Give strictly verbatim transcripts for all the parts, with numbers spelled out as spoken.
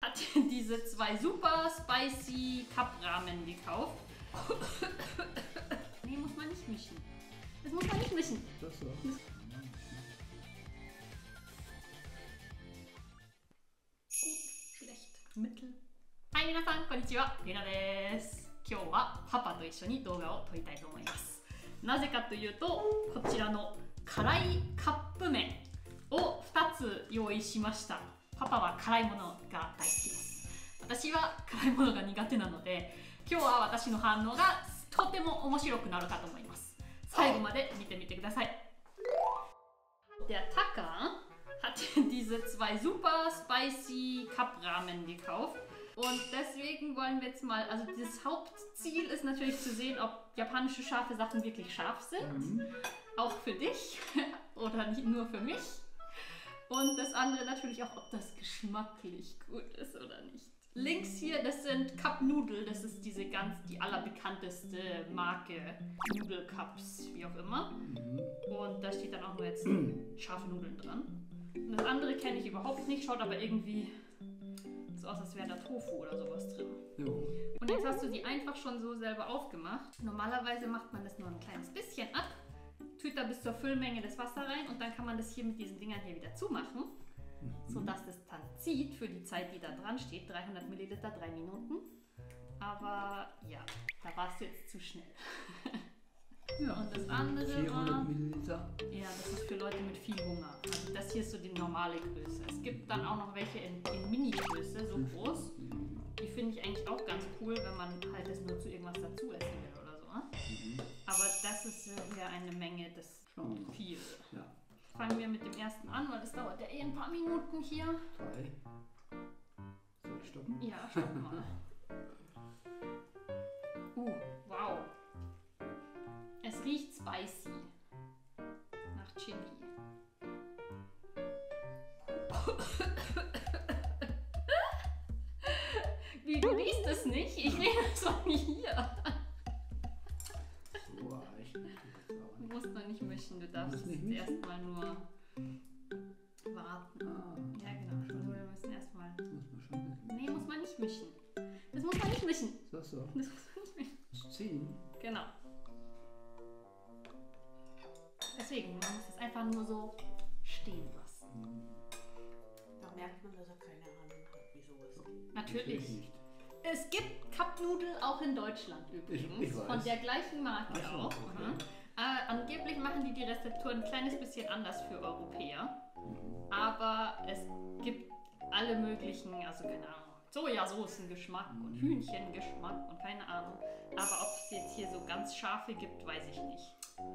hat diese zwei super spicy Cup Ramen gekauft. Nee, muss man nicht mischen. Das muss man nicht mischen. Das so. Gut, schlecht, mittel. Hi, minasan, konnichiwa. Rina desu. 今日はパパと一緒に動画を撮りたいと思います。なぜかというと、こちらの辛いカップ麺をふたつ用意しました。パパは辛いものが大好きです。私は辛いものが苦手なので、今日は私の反応がとても面白くなるかと思います。最後まで見てみてください。Der Taka hat diese zwei super spicy Cup Ramen gekauft. Und deswegen wollen wir jetzt mal, also das Hauptziel ist natürlich zu sehen, ob japanische scharfe Sachen wirklich scharf sind. Mhm. Auch für dich oder nicht nur für mich. Und das andere natürlich auch, ob das geschmacklich gut ist oder nicht. Links hier, das sind Cup Noodle, das ist diese ganz, die allerbekannteste Marke, Noodle Cups, wie auch immer. Mhm. Und da steht dann auch nur jetzt scharfe Nudeln dran. Und das andere kenne ich überhaupt nicht, schaut aber irgendwie so aus, als wäre da Tofu oder sowas drin. Jo. Und jetzt hast du die einfach schon so selber aufgemacht. Normalerweise macht man das nur ein kleines bisschen ab, tut da bis zur Füllmenge das Wasser rein und dann kann man das hier mit diesen Dingern hier wieder zumachen, mhm. sodass das dann zieht für die Zeit, die da dran steht. dreihundert Milliliter, drei Minuten. Aber ja, da war es jetzt zu schnell. Ja, und das andere vierhundert Milliliter. Ja, das ist für Leute mit viel Hunger. Also das hier ist so die normale Größe. Es gibt dann auch noch welche in, in Mini-Größe, so groß. Die finde ich eigentlich auch ganz cool, wenn man halt das nur zu irgendwas dazu essen will oder so. Mhm. Aber das ist hier eine Menge, das ist viel. Ja. Fangen wir mit dem ersten an, weil das dauert ja eh ein paar Minuten hier. Drei. Soll ich stoppen? Ja, stoppen mal. Uh, wow. Es riecht spicy. Nach Chili. Wie, du riechst es nicht? Ich rieche es von hier. So reicht das auch nicht. Du musst noch nicht mischen, du darfst erstmal nur warten. Ah, ja, genau. Also wir müssen erstmal. Muss man schon mischen. Nee, muss man nicht mischen. Das muss man nicht mischen. So, so. Das muss man nicht mischen. Ziehen? Genau. Deswegen, man muss es einfach nur so stehen lassen. Da merkt man, dass er keine Ahnung hat, wie sowas geht. Natürlich. Nicht. Es gibt Cup-Nudel auch in Deutschland übrigens. Ich, ich weiß. Von der gleichen Marke so, auch. Okay. Mhm. Äh, angeblich machen die die Rezeptur ein kleines bisschen anders für Europäer. Mhm. Aber es gibt alle möglichen, also keine Ahnung, Sojasoßengeschmack mhm. und Hühnchengeschmack und keine Ahnung. Aber ob es jetzt hier so ganz scharfe gibt, weiß ich nicht.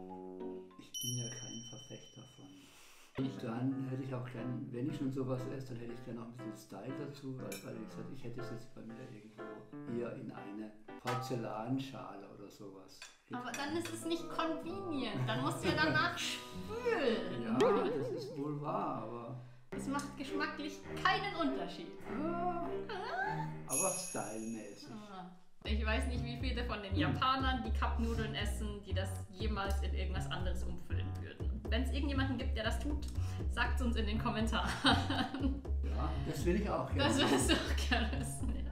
Ich bin ja kein Verfechter von. Und dann hätte ich auch gern, wenn ich schon sowas esse, dann hätte ich gerne noch ein bisschen Style dazu, weil, weil wie gesagt, ich hätte es jetzt bei mir irgendwo eher in eine Porzellanschale oder sowas. Aber dann ist es nicht convenient, dann musst du ja danach spülen. Ja, das ist wohl wahr, aber... Es macht geschmacklich keinen Unterschied. Ah, aber stylmäßig. Ah. Ich weiß nicht, wie viele von den Japanern die Cup-Nudeln essen, die das jemals in irgendwas anderes umfüllen würden. Wenn es irgendjemanden gibt, der das tut, sagt es uns in den Kommentaren. Ja, das will ich auch gerne. Das willst du auch gerne wissen, ja.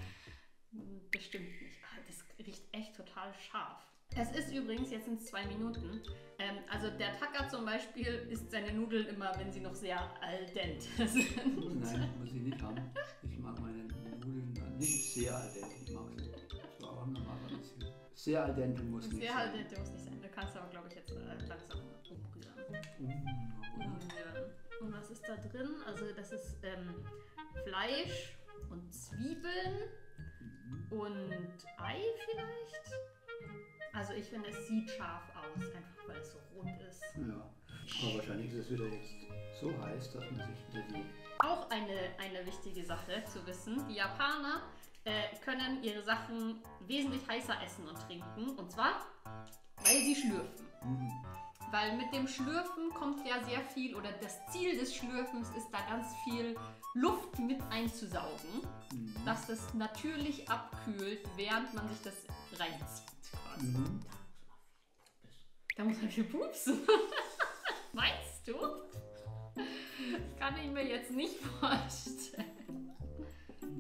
Bestimmt nicht. Ah, das riecht echt total scharf. Es ist übrigens, jetzt sind es zwei Minuten, ähm, also der Taka zum Beispiel isst seine Nudeln immer, wenn sie noch sehr al dente sind. Nein, muss ich nicht haben. Ich mag meine Nudeln nicht sehr al dente. Ich mag sie. Das war auch normalerweise. Sehr al dente muss nicht sehr sein. Sehr al dente muss nicht sein. Du kannst aber, glaube ich, jetzt äh, langsam umrühren. Umrühren. Und was ist da drin? Also das ist ähm, Fleisch und Zwiebeln mhm. und Ei vielleicht. Also ich finde, es sieht scharf aus, einfach weil es so rund ist. Ja, aber wahrscheinlich ist es wieder jetzt so heiß, dass man sich wieder die... Auch eine, eine wichtige Sache zu wissen, die Japaner äh, können ihre Sachen wesentlich heißer essen und trinken. Und zwar, weil sie schlürfen. Mhm. Weil mit dem Schlürfen kommt ja sehr viel, oder das Ziel des Schlürfens ist da ganz viel Luft mit einzusaugen, mhm. dass das natürlich abkühlt, während man sich das reinzieht. Mhm. Da muss man viel pupsen. Meinst du? Das kann ich mir jetzt nicht vorstellen.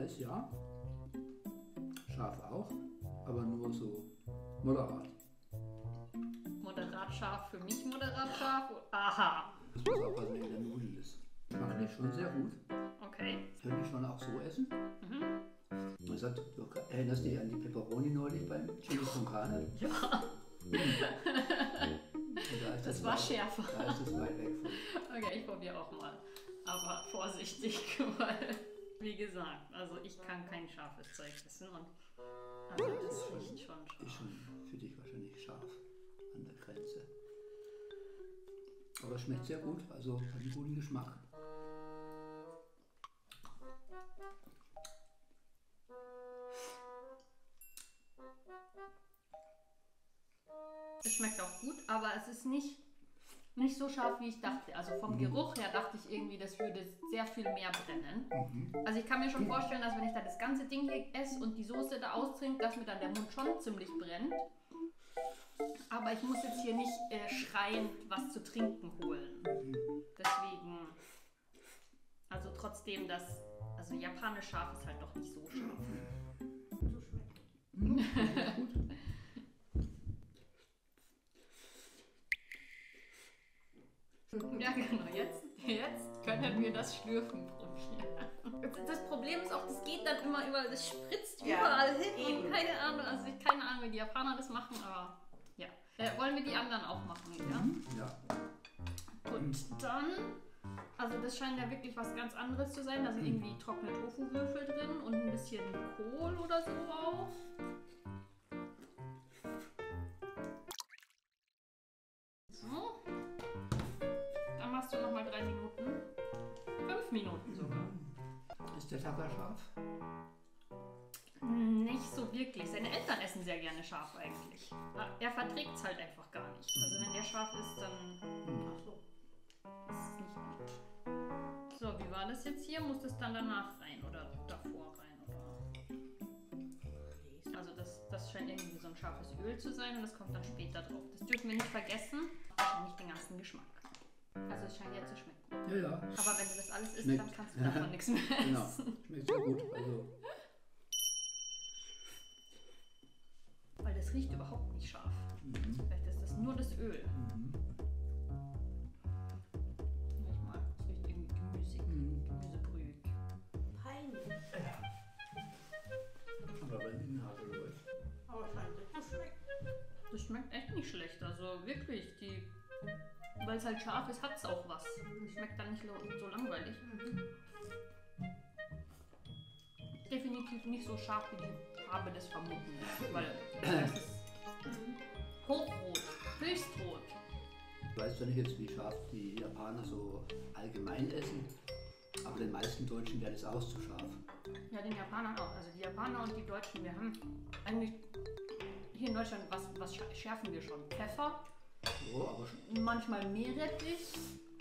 Heiß ja, scharf auch, aber nur so moderat. Moderat scharf für mich, moderat scharf. Aha. Das muss auch, was in der Nudel ist. Schmacklich schon sehr gut. Okay. Könnte ich schon auch so essen. Mhm. Du sagst, du erinnerst dich an die Peperoni neulich beim Chili con Carne? Ja. Und da ist Das war weit- schärfer. Da ist es weit weg von. Okay, ich probiere auch mal. Aber vorsichtig, weil, wie gesagt, also ich kann kein scharfes Zeug essen und also das riecht schon Ist scharf. schon für dich wahrscheinlich scharf an der Grenze. Aber es schmeckt sehr gut, also hat einen guten Geschmack. Es schmeckt auch gut, aber es ist nicht, nicht so scharf, wie ich dachte. Also vom Geruch her dachte ich irgendwie, das würde sehr viel mehr brennen. Mhm. Also ich kann mir schon vorstellen, dass wenn ich da das ganze Ding hier esse und die Soße da austrinke, dass mir dann der Mund schon ziemlich brennt. Aber ich muss jetzt hier nicht äh, schreiend was zu trinken holen. Deswegen, also trotzdem, das, also japanisch scharf ist halt doch nicht so scharf. So schmeckt. Mhm. Gut. Ja genau, jetzt, jetzt können wir das Schlürfen probieren. Das Problem ist auch, das geht dann immer überall, das spritzt Ja, überall hin und eben. keine Ahnung, also ich keine Ahnung, wie die Japaner das machen, aber ja. Äh, wollen wir die anderen auch machen, ja? Mhm. Ja. Gut, dann, also das scheint ja wirklich was ganz anderes zu sein. Da sind irgendwie trockene Tofu-Würfel drin und ein bisschen Kohl oder so auch. So. Dann machst du nochmal drei Minuten. Fünf Minuten sogar. Ist der Tata scharf? Nicht so wirklich. Seine Eltern essen sehr gerne scharf eigentlich. Er verträgt es halt einfach gar nicht. Also wenn der scharf ist, dann Ach so. ist es nicht gut. So, wie war das jetzt hier? Muss das dann danach rein oder davor rein? Oder? Also das, das scheint irgendwie so ein scharfes Öl zu sein und das kommt dann später drauf. Das dürfen wir nicht vergessen. Wahrscheinlich den ganzen Geschmack. Also es scheint ja zu schmecken. Ja, ja. Aber wenn du das alles isst, Schmeckt. dann kannst du davon nichts mehr Genau. essen. Schmeckt sehr gut. Also, Weil das riecht überhaupt nicht scharf. mhm. Vielleicht ist das nur das Öl. Mhm. Nicht mal. Es riecht irgendwie gemüsig. Mhm. Gemüsebrühe. Peinlich. Aber wenn Inhalt läuft. Aber scheint es zu schmecken. Das schmeckt echt nicht schlecht. Also wirklich, die. Weil es halt scharf ist, hat es auch was. Es schmeckt dann nicht lo- so langweilig. Definitiv nicht so scharf, wie die Farbe des vermuten lässt. Weil das ist hochrot, höchstrot. Ich weiß zwar nicht jetzt, wie scharf die Japaner so allgemein essen, aber den meisten Deutschen wäre das auch zu scharf. Ja, den Japanern auch. Also die Japaner und die Deutschen, wir haben eigentlich hier in Deutschland, was, was sch- schärfen wir schon? Pfeffer, So, aber schon- manchmal Meerrettich.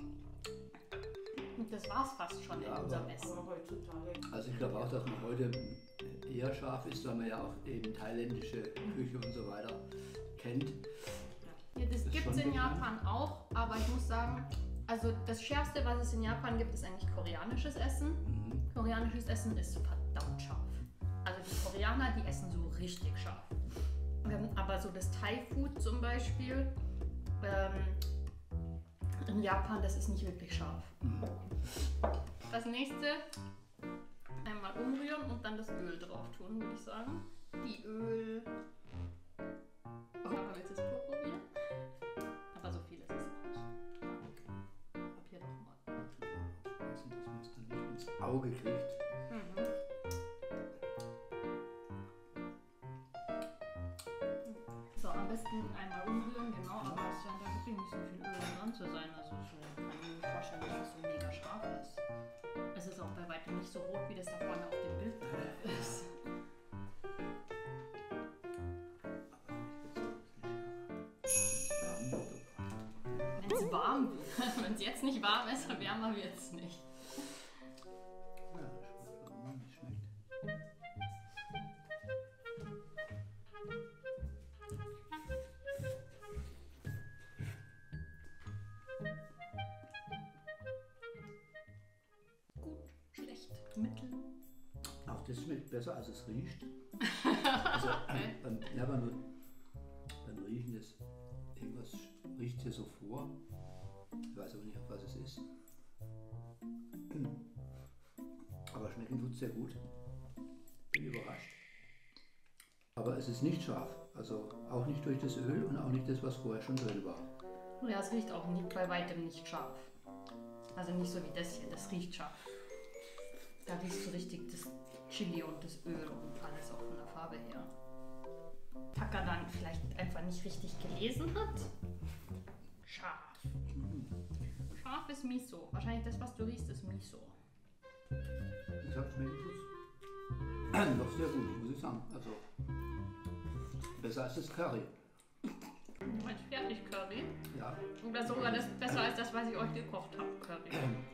Und das war's fast schon Ja, in unserem aber- Essen. Aber heutzutage. also ich glaube auch, dass man heute eher scharf ist, weil man ja auch eben thailändische Küche und so weiter kennt. Ja, das ist gibt es schon in bekannt. Japan auch, aber ich muss sagen, also das Schärfste, was es in Japan gibt, ist eigentlich koreanisches Essen. Mhm. Koreanisches Essen ist verdammt scharf. Also die Koreaner, die essen so richtig scharf. Ähm, aber so das Thai-Food zum Beispiel, ähm, in Japan, das ist nicht wirklich scharf. Mhm. Das nächste, einmal umrühren und dann das Öl drauf tun, würde ich sagen. Die Öl. Oh, aber willst du es pur probieren? Aber so viel ist es auch nicht. Probier doch mal. Also, dass man es dann nicht ins Auge kriegt. Mhm. So, am besten einmal umrühren, genau, aber es scheint da wirklich nicht so viel Öl dran zu sein. Also so kann ich mir nicht vorstellen, dass das so mega scharf ist. Es ist auch bei weitem nicht so rot, wie das da vorne auf dem Bild drauf ist. Wenn es warm wird, wenn es jetzt nicht warm ist, dann wärmer wird es nicht. Ja, das schmeckt. Gut, schlecht, mittel. Auch das schmeckt besser, als es riecht. Also Okay. beim, ja, beim, beim Riechen ist irgendwas riecht hier so vor. Ich weiß aber nicht, was es ist. Aber schmecken tut es sehr gut. Bin überrascht. Aber es ist nicht scharf. Also auch nicht durch das Öl und auch nicht das, was vorher schon drin war. Ja, es riecht auch nicht, bei weitem nicht scharf. Also nicht so wie das hier, das riecht scharf. Da riechst du richtig das Chili und das Öl und alles auch von der Farbe her. Tucker dann vielleicht einfach nicht richtig gelesen hat. Scharf. Scharf ist Miso. Wahrscheinlich das, was du riechst, ist Miso. Ich sag, schmecken tut's. Doch sehr gut, muss ich sagen. Also besser als das Curry. Du meinst Fertig-Curry? Ja. Oder sogar das besser als das, was ich euch gekocht habe, Curry.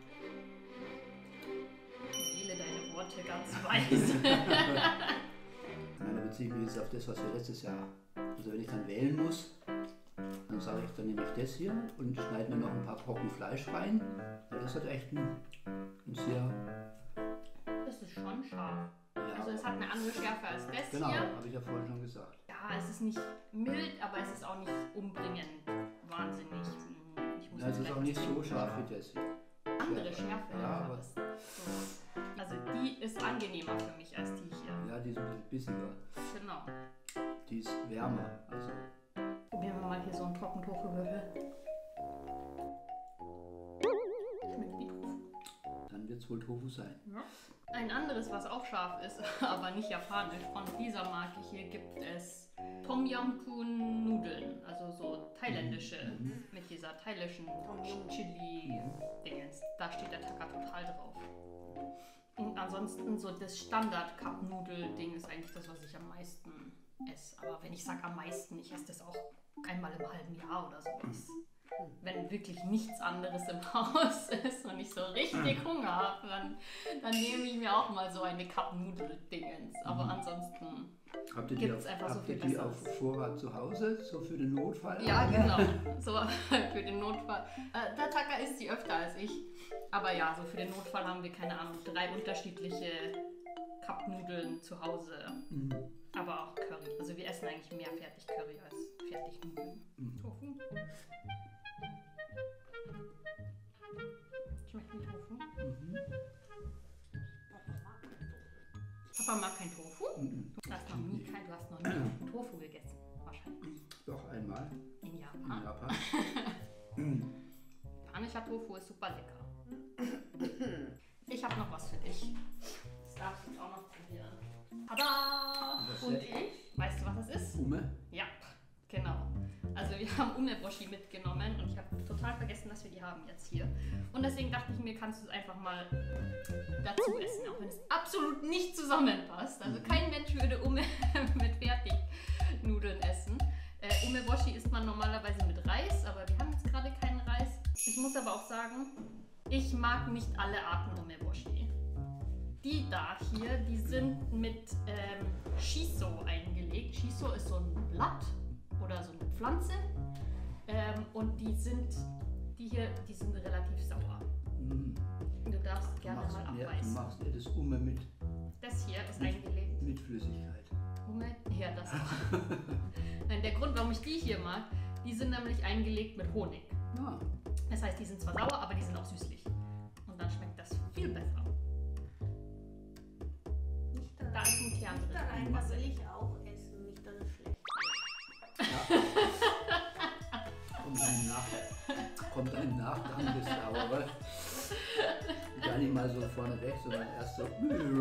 Wähle deine Worte ganz weise. Nein, da beziehe ich mich jetzt auf das, was wir letztes Jahr. Also wenn ich dann wählen muss, dann sage ich, dann nehme ich das hier und schneide mir noch ein paar Brocken Fleisch rein. Weil das hat echt ein, ein sehr. Das ist schon scharf. Ja, Also es hat eine andere Schärfe als das genau, hier. habe ich ja vorhin schon gesagt. Ja, es ist nicht mild, aber es ist auch nicht umbringend. Wahnsinnig. Hm, Ich muss Ja, es ist vielleicht auch nicht was so trinken. scharf wie das hier. Andere Schärfe. Ja, aber aber es- so. Also die ist angenehmer für mich als die hier. ja, die ist ein bisschen bissiger. Genau. Die ist wärmer. Also Probieren wir mal hier so einen Trockentofu-Würfel. Schmeckt wie Tofu. dann wird es wohl Tofu sein. Ja. Ein anderes, was auch scharf ist, aber nicht japanisch, von dieser Marke hier gibt es Tom Yum Goong Nudeln, also so thailändische, mit dieser thailändischen Chili-Dingens. Da steht der Taka total drauf. Und ansonsten so das Standard-Cup-Nudel-Ding ist eigentlich das, was ich am meisten esse. Aber wenn ich sage am meisten, ich esse das auch einmal im halben Jahr oder sowas. Wenn wirklich nichts anderes im Haus ist und ich so richtig Hunger habe, dann, dann nehme ich mir auch mal so eine Cup-Nudel-Dingens. Aber ansonsten, Habt ihr die, Gibt's auf, einfach so habt viel ihr die auf Besseres. Vorrat zu Hause, so für den Notfall? ja genau, so für den Notfall. Äh, der Taka isst die öfter als ich. Aber ja, so für den Notfall haben wir, keine Ahnung, drei unterschiedliche Cup-Nudeln zu Hause. Mhm. Aber auch Curry. Also wir essen eigentlich mehr Fertig-Curry als Fertignudeln. Mhm. Tofu. Schmeckt wie Tofu. Mhm. Papa mag Papa mag kein Tofu. kein Tofu? Mhm. Du hast noch nie, kein, du hast noch nie Tofu gegessen. Wahrscheinlich. Doch einmal In in Japan. Japan. Mhm. Japanischer Tofu ist super lecker. Ich habe noch was für dich. Das darfst du jetzt auch noch probieren. Tada! Was Und ist ich, weißt du, was das ist? Ume? Ja, genau. Also wir haben Umeboshi mitgenommen und ich habe total vergessen, dass wir die haben jetzt hier. Und deswegen dachte ich mir, kannst du es einfach mal dazu essen, auch wenn es absolut nicht zusammenpasst. Also kein Mensch würde Ume mit Fertignudeln essen. Äh, Umeboshi isst man normalerweise mit Reis, aber wir haben jetzt gerade keinen Reis. Ich muss aber auch sagen, ich mag nicht alle Arten Umeboshi. Die da hier, die sind mit ähm, Shiso eingelegt. Shiso ist so ein Blatt oder so eine Pflanze. Ähm, und die sind, die hier, die sind relativ sauer. Mhm. Du darfst Du gerne machst, mal mir, du abbeißen. machst mir das Ume mit, Das hier ist Mit- eingelegt. mit Flüssigkeit. Moment, ja, das auch. Nein, der Grund, warum ich die hier mag, die sind nämlich eingelegt mit Honig. Ja, Das heißt, die sind zwar sauer, aber die sind auch süßlich. Und dann schmeckt das viel besser. Nicht da Da ist ein Kern Nicht da rein, drin. da will ich auch essen. Nicht, dass es schlecht kommt ein, Nach kommt ein Nachgang des Sauere. Gar nicht mal so vorne weg, sondern erst so.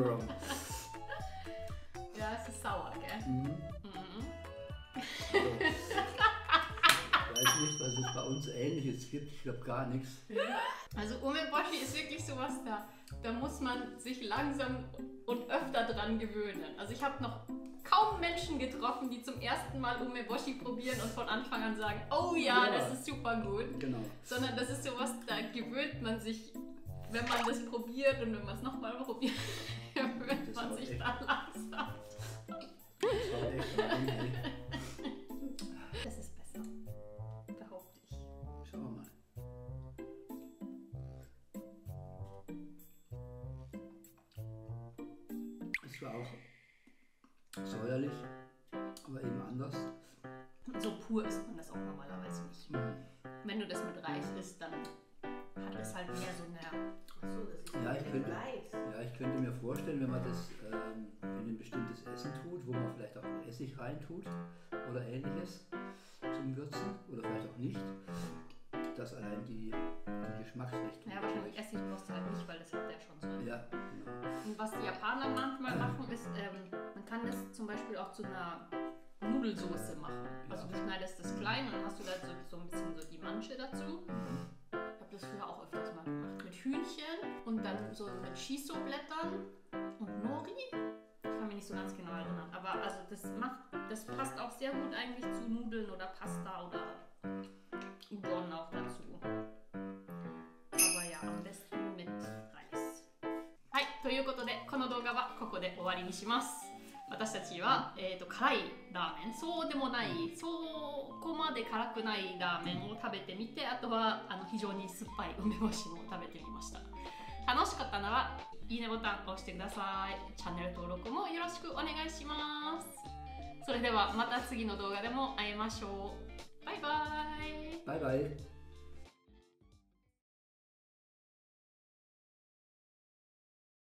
Ja, es ist sauer, gell? Mhm. Mhm. So. Ich weiß nicht, was es bei uns Ähnliches gibt. Ich glaube gar nichts. Also Umeboshi ist wirklich sowas, da, da muss man sich langsam und öfter dran gewöhnen. Also ich habe noch kaum Menschen getroffen, die zum ersten Mal Umeboshi probieren und von Anfang an sagen, oh ja, Ja. das ist super gut. Genau. Sondern das ist sowas, da gewöhnt man sich, wenn man das probiert und wenn man es nochmal probiert, gewöhnt Das man war sich echt- da langsam. Das war echt rein, ey. Das ist besser, behaupte ich. Schauen wir mal. zwar auch säuerlich, aber eben anders. So pur isst man das auch normalerweise nicht. Mhm. Wenn du das mit Reis isst, dann hat es halt mehr so eine... Achso, das ist Ja, mit ich dem könnte, Reis. ja, ich könnte mir vorstellen, wenn man das ähm, in ein bestimmtes Essen tut, wo man vielleicht auch Essig reintut oder ähnliches zum Würzen oder vielleicht auch nicht, dass allein die, die Geschmacksrichtung... Ja, wahrscheinlich Essig brauchst du halt nicht, weil das hat ja schon so. Ja, genau. Und was die Japaner manchmal machen, ist, ähm, man kann das zum Beispiel auch zu einer Nudelsoße machen. Also du schneidest das klein und dann hast du da so, so ein bisschen so die Mansche dazu. Ich habe das früher auch öfters mal gemacht. Mit Hühnchen und dann so mit Shiso-Blättern und Nori. Ich kann mich nicht so ganz genau erinnern. Aber also das macht, das passt auch sehr gut eigentlich zu Nudeln oder Pasta oder Udon auch dazu. Aber ja, am besten mit Reis. はい、ということでこの動画はここで終わりにします。私たちは、えー、と辛いラーメン、そうでもない、そこまで辛くないラーメンを食べてみて、あとはあの非常に酸っぱい梅干しも食べてみました。楽しかったならいいねボタンを押してください。チャンネル登録もよろしくお願いします。それではまた次の動画でも会いましょう。バイバイ。 Bye bye.